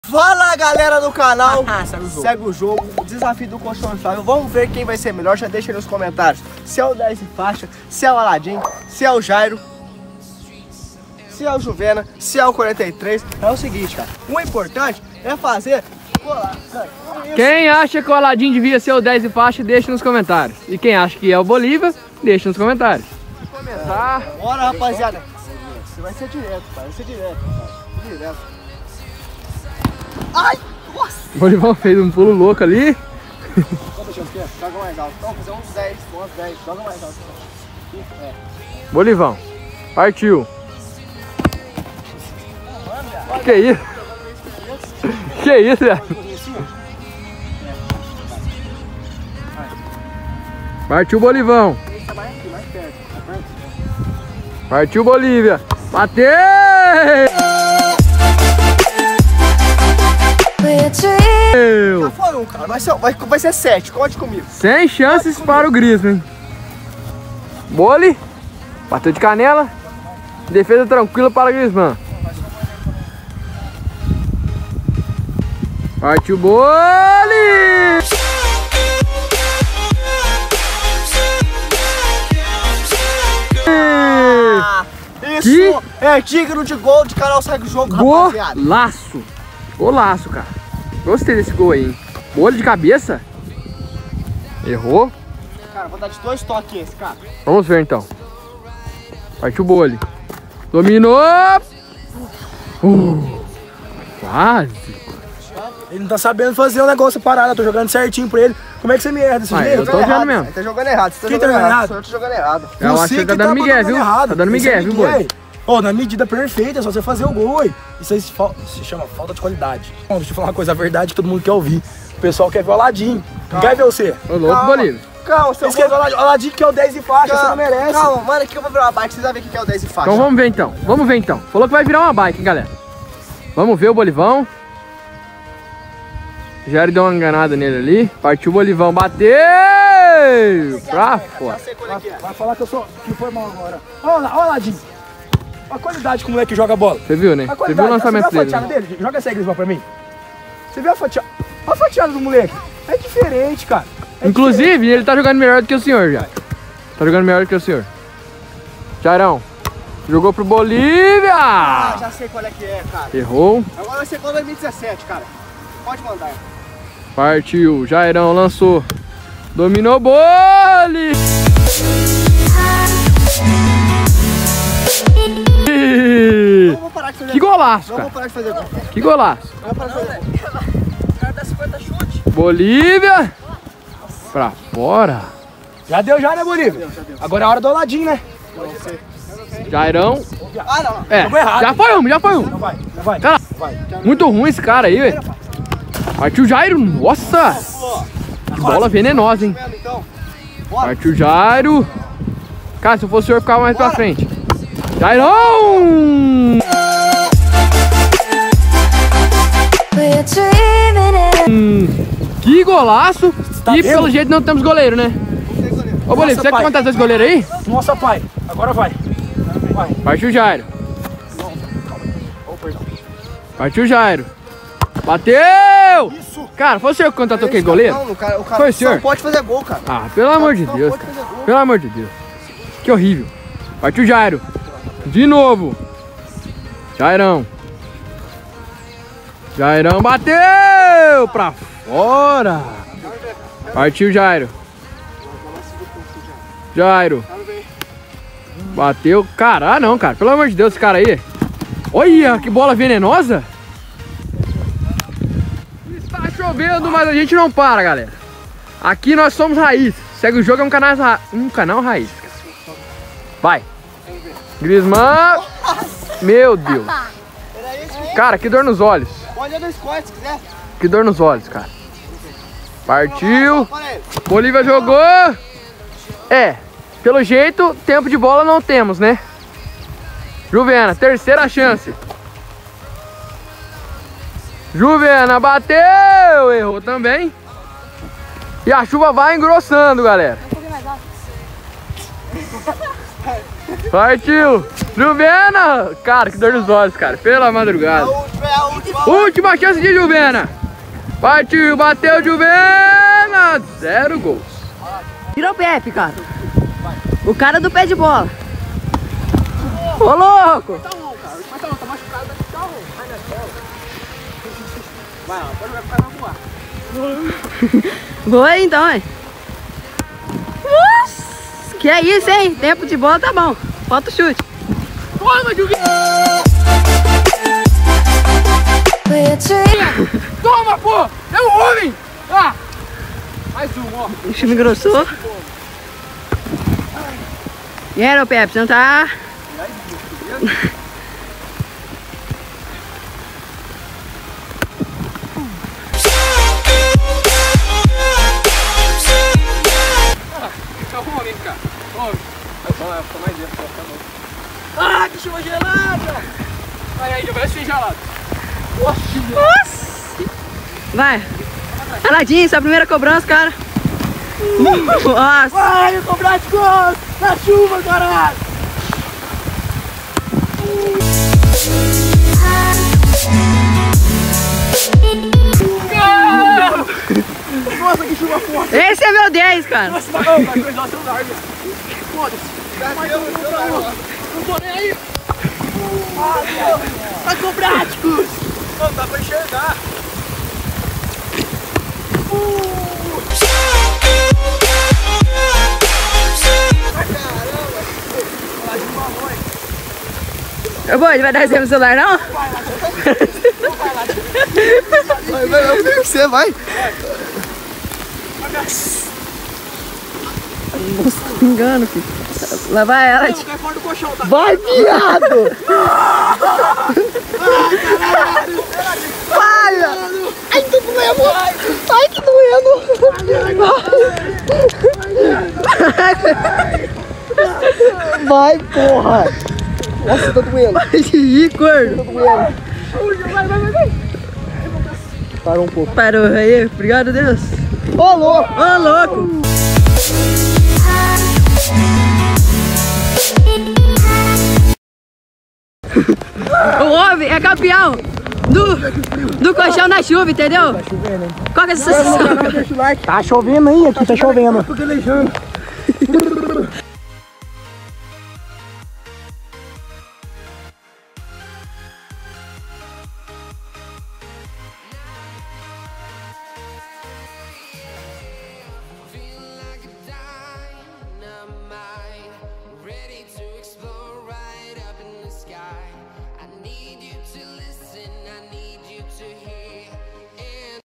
Fala galera do canal, segue o jogo, o desafio do colchão inflável. Vamos ver quem vai ser melhor, já deixa aí nos comentários se é o 10 e faixa, se é o Aladim, se é o Jairo, se é o Juvena, se é o 43. É o seguinte, cara, o importante é fazer colar. Quem acha que o Aladim devia ser o 10 e faixa, deixa nos comentários. E quem acha que é o Bolívia, deixa nos comentários. Começar. Bora, rapaziada. Você vai ser direto, cara, vai ser direto, cara. Direto. Ai, nossa! O Bolivão fez um pulo louco ali. Joga mais alto. Vamos fazer uns 10, joga mais alto. É. Bolivão, partiu. Que isso? Que isso, velho? Partiu Bolivão. Partiu Bolívia. Bateu! Já foi um, cara. Vai ser 7. Conte comigo. Sem chances para o Griezmann. Boli. Bateu de canela. Defesa tranquila para o Griezmann. Partiu Boli. Isso é digno de gol de canal Segue o Jogo, rapaziada. Golaço. Golaço, cara. Gostei desse gol aí, hein? Olho de cabeça. Errou. Cara, vou dar de 2 toques esse, cara. Vamos ver então. Partiu o Boli. Dominou. Quase. Ele não tá sabendo fazer o negócio parado. Eu tô jogando certinho pra ele. Como é que você me erra desse jeito? Eu tô vendo mesmo. Você tá jogando errado. Quem tá jogando errado? Eu tô jogando errado. Eu acho que ele tá dando migué, viu? Tá dando migué, viu, Boli? Ô, na medida perfeita, é só você fazer o gol, ué. Isso aí se chama falta de qualidade. Bom, deixa eu falar uma coisa, a verdade que todo mundo quer ouvir. O pessoal quer ver o Aladim. Não quer ver você. Ô, louco, Bolívia. Calma, Vocês querem ver o Aladim que é o 10 e faixa, você não merece. Calma, mano, aqui eu vou virar uma bike, vocês vão ver o que é o 10 e faixa. Então vamos ver então. Vamos ver então. Falou que vai virar uma bike, hein, galera. Vamos ver o Bolivão. Jair deu uma enganada nele ali. Partiu o Bolivão. Bateu! Pra fora. Vai falar que eu sou. Que foi mal agora. Olha lá, Aladim. A qualidade que o moleque joga a bola. Você viu, né? Você viu o lançamento dele? Você viu a fatiada dele? Joga essa Griezmann pra mim. Você viu a fatiada? A fatiada do moleque. É diferente, cara. Inclusive, diferente. Ele tá jogando melhor do que o senhor já. Tá jogando melhor do que o senhor. Jairão. Jogou pro Bolívia. Ah, já sei qual é que é, cara. Errou. Agora vai ser igual 2017, cara. Pode mandar. Partiu. Jairão lançou. Dominou o Boli. Que golaço, cara. Parar de fazer gol. Que golaço. Não vou parar de fazer gol. O cara dá 50 chute. Bolívia. Pra fora. Já deu, né, Bolívia? Já deu. Agora é a hora do Aladim, né? Jairão. Ah, não. É, já foi um. Não vai. Cara, muito ruim esse cara aí, velho. Partiu o Jairo. Nossa. Que bola venenosa, hein. Partiu o Jairo. Cara, se eu fosse o senhor, eu ficava mais pra frente. Jairão! Que golaço! Tá e vendo? pelo jeito não temos goleiro, né? Ô, Bolívia, você que contar esse goleiro aí? Nossa, pai. Agora vai. Partiu o Jairo. Partiu o Jairo. Bateu! Isso. Cara, foi o senhor que contratou aquele goleiro? Não, o cara Foi o senhor? não pode fazer gol, cara. Ah, pelo amor de Não Deus, pode cara. fazer gol. Pelo amor de Deus. Que horrível. Partiu o Jairo. De novo. Jairão. Jairão bateu pra fora. Partiu o Jairo. Jairo. Bateu. Cara, não, cara. Pelo amor de Deus, esse cara aí. Olha, que bola venenosa. Está chovendo, mas a gente não para, galera. Aqui nós somos raiz. Segue o Jogo é um canal raiz. Vai. Griezmann. Meu Deus. Cara, que dor nos olhos. Pode ir no Scott se quiser. Que dor nos olhos, cara. Partiu. Bolívia jogou. É, pelo jeito, tempo de bola não temos, né? Juvena, terceira chance. Juvena bateu. Errou também. E a chuva vai engrossando, galera. Partiu! Juvena! Cara, que dor nos olhos, cara. Pela madrugada. é a última. Última chance de Juvena. Partiu, bateu Juvena. 0 gols. Tirou o Pepe, cara. O cara do pé de bola. Ô, louco. Tá bom, cara. Mas tá bom, tá machucado. Tá bom. Vai lá, pode voar. Boa aí, então, hein? Nossa, que é isso, hein? Tempo de bola tá bom. Falta o chute. Toma, Juvena. Toma, pô. É um homem. Ah. Mais um, ó. O time engrossou. E aí, Pepe, você não tá... Vem cá. Fica mais dentro, tá bom. Ah, que chuva gelada! Aí, já vai ser gelado. Nossa! Vai! Aladinho, sua primeira cobrança, cara. Nossa! Vai, eu cobrar de gol! Na chuva, caralho! Nossa, que chuva forte! Esse é meu 10, cara! Nossa, vai coisar o celular, velho! Foda-se! Não tô nem aí! Tá com práticos! Não dá pra enxergar! Ô, boi, ele vai dar exemplo no celular, não? Vai, eu pego você, vai! Nossa, que engano, filho. Lá vai ela. Cai fora do colchão, tá? Vai, viado! Para! Ai, tô doendo! Ai, que doendo! Vai, porra! Nossa, tá doendo! Vai de rir, corno. Tá doendo! Vai! Parou um pouco. Parou aí, obrigado, Deus. Ô, louco! Ô, louco! O homem é campeão do colchão na chuva, entendeu? Tá chovendo, hein? Qual que é a sensação? Tá chovendo aí, aqui tá chovendo.